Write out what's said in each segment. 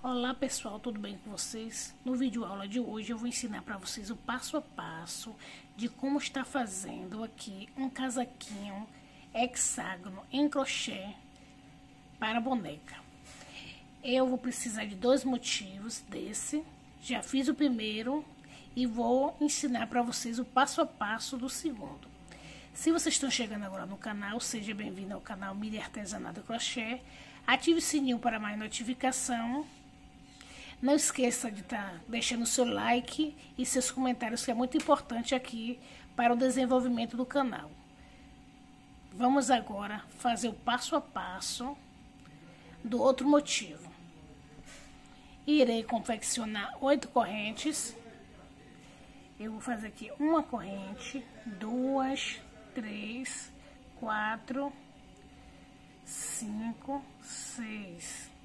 Olá pessoal, tudo bem com vocês? No vídeo aula de hoje eu vou ensinar para vocês o passo a passo de como estar fazendo aqui um casaquinho hexágono em crochê para boneca. Eu vou precisar de dois motivos desse, já fiz o primeiro e vou ensinar para vocês o passo a passo do segundo. Se vocês estão chegando agora no canal, seja bem-vindo ao canal Miri Artesanato Crochê, ative o sininho para mais notificação. Não esqueça de estar deixando seu like e seus comentários, que é muito importante aqui para o desenvolvimento do canal. Vamos agora fazer o passo a passo do outro motivo. Irei confeccionar 8 correntes. Eu vou fazer aqui uma corrente, 2, 3, 4, 5, 6...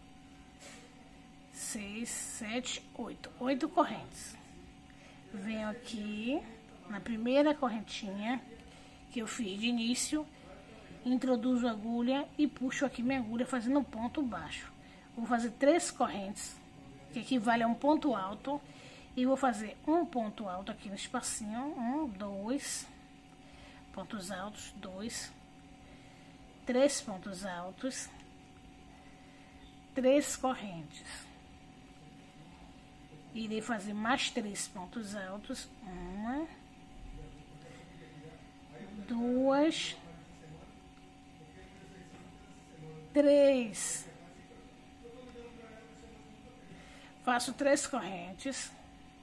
6, 7, 8. 8 correntes. Venho aqui na primeira correntinha que eu fiz de início, introduzo a agulha e puxo aqui minha agulha fazendo um ponto baixo. Vou fazer 3 correntes, que equivale a um ponto alto, e vou fazer um ponto alto aqui no espacinho, 1, 2 pontos altos, 2, 3 pontos altos, 3 correntes. Irei fazer mais 3 pontos altos, 1, 2, 3. Faço 3 correntes.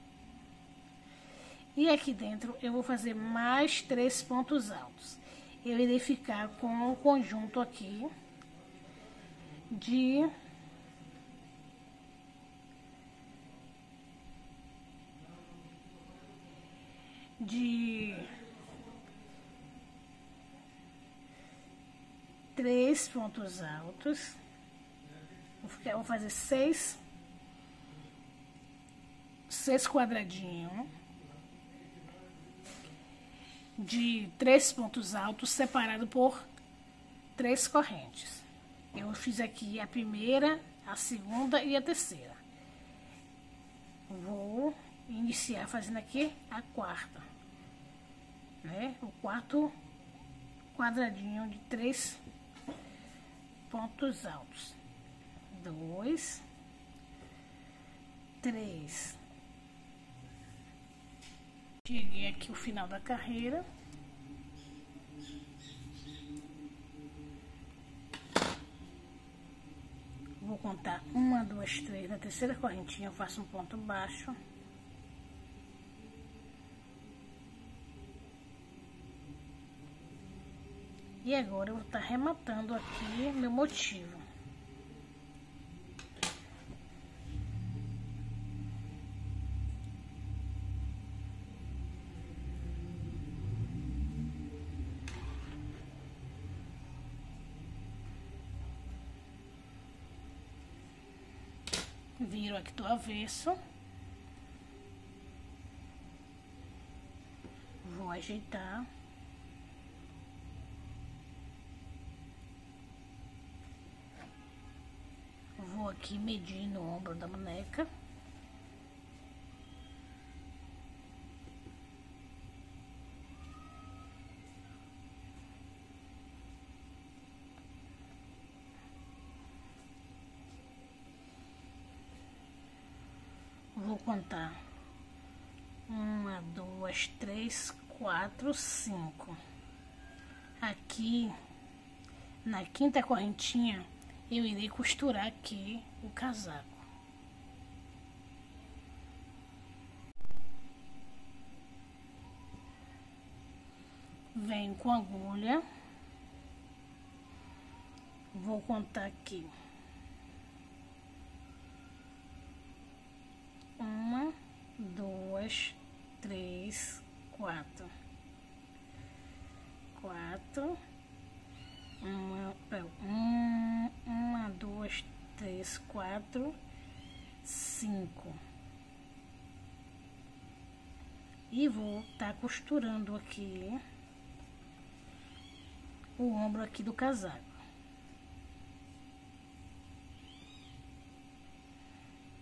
E aqui dentro eu vou fazer mais 3 pontos altos. Eu irei ficar com um conjunto aqui de 3 pontos altos. Vou fazer 6 quadradinhos de 3 pontos altos, separado por 3 correntes. Eu fiz aqui a primeira, a segunda e a terceira. Vou iniciar fazendo aqui a quarta, né? O quarto quadradinho de 3 pontos altos. 2, 3. Cheguei aqui o final da carreira. Vou contar 1, 2, 3. Na terceira correntinha eu faço um ponto baixo. E agora eu vou estar rematando aqui meu motivo. Viro aqui do avesso. Vou ajeitar. Vou aqui medir no ombro da boneca. Vou contar 1, 2, 3, 4, 5. Aqui, na quinta correntinha, eu irei costurar aqui o casaco. Venho com a agulha. Vou contar aqui. 1, 2, 3, 4. 4. 1, 2, 3, 4, 5. E vou estar costurando aqui o ombro aqui do casaco.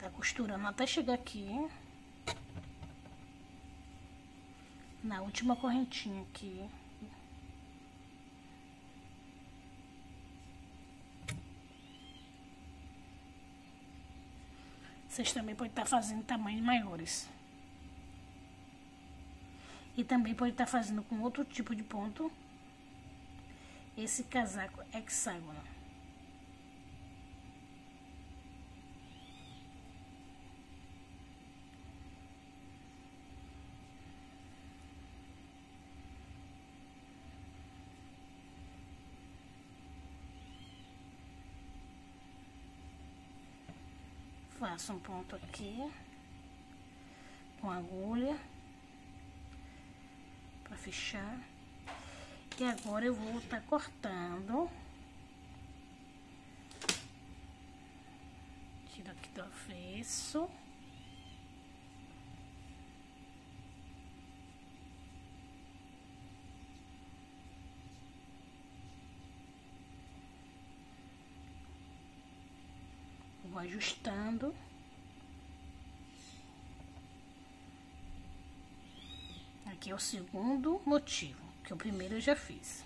tá costurando até chegar aqui na última correntinha aqui. Vocês também podem estar fazendo tamanhos maiores. E também pode estar fazendo com outro tipo de ponto esse casaco hexágono. Faço um ponto aqui com agulha para fechar. E agora eu vou estar cortando. Tiro aqui do avesso. Vou ajustando. Aqui é o segundo motivo, que o primeiro eu já fiz.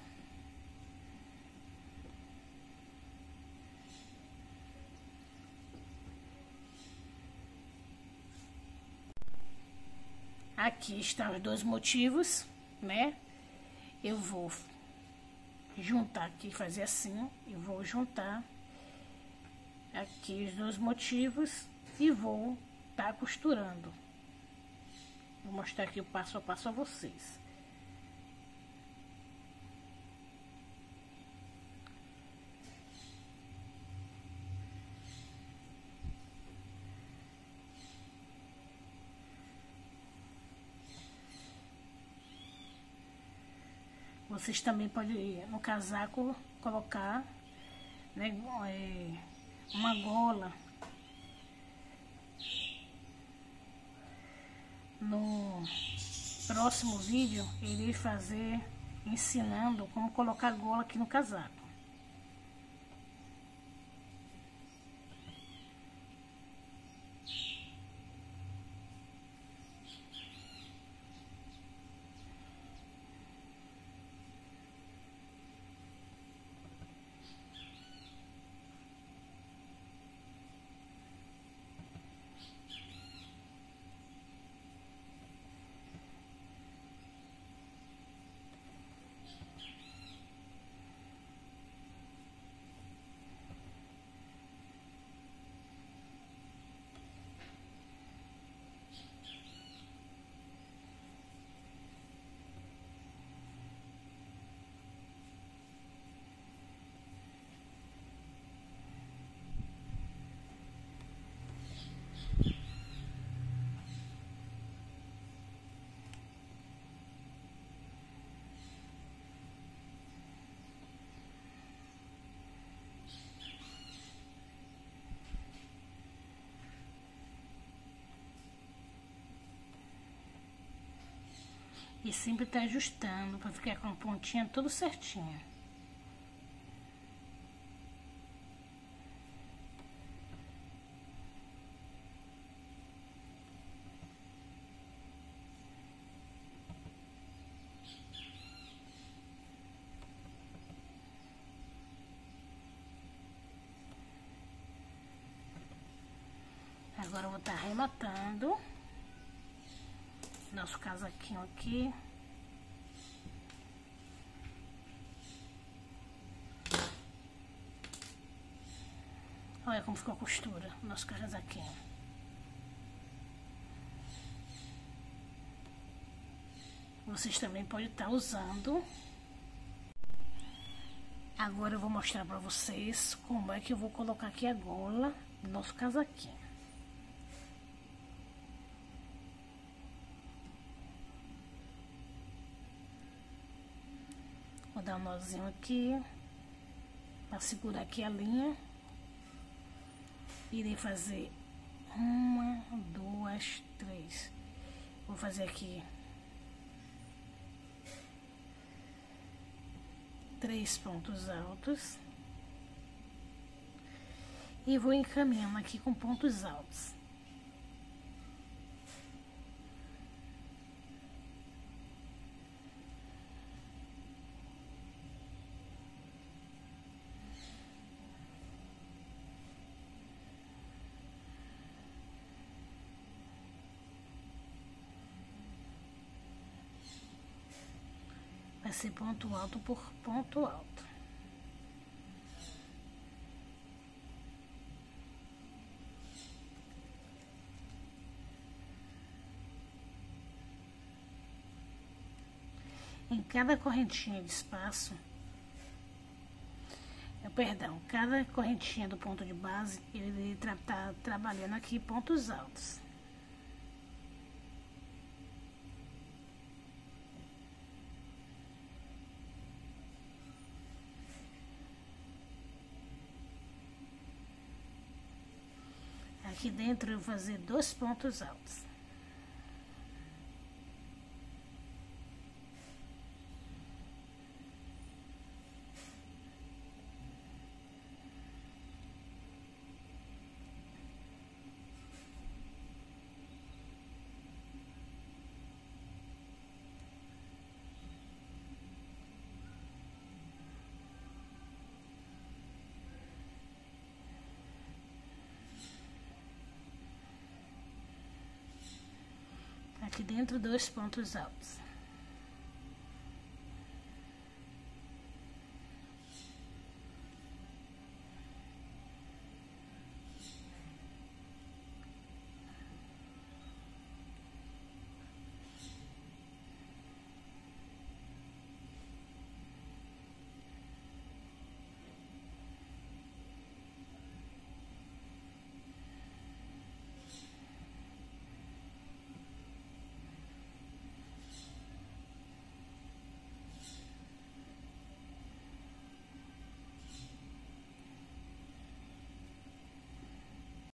Aqui estão os dois motivos, né? Eu vou juntar aqui, fazer assim, e vou juntar aqui os dois motivos e vou estar costurando. Vou mostrar aqui o passo a passo a vocês. Vocês também podem, no casaco, colocar, né, uma gola. No próximo vídeo, eu irei fazer, ensinando como colocar gola aqui no casaco. E sempre tá ajustando para ficar com a pontinha tudo certinha. Agora eu vou estar arrematando nosso casaquinho aqui. Olha como ficou a costura do nosso casaquinho. Vocês também podem estar usando. Agora eu vou mostrar pra vocês como é que eu vou colocar aqui a gola do nosso casaquinho. Vou dar um nozinho aqui, para segurar aqui a linha. Irei fazer 1, 2, 3. Vou fazer aqui 3 pontos altos. E vou encaminhando aqui com pontos altos. ser ponto alto por ponto alto. Em cada correntinha de espaço, cada correntinha do ponto de base, ele tá trabalhando aqui pontos altos. Aqui dentro eu vou fazer 2 pontos altos. Aqui dentro 2 pontos altos.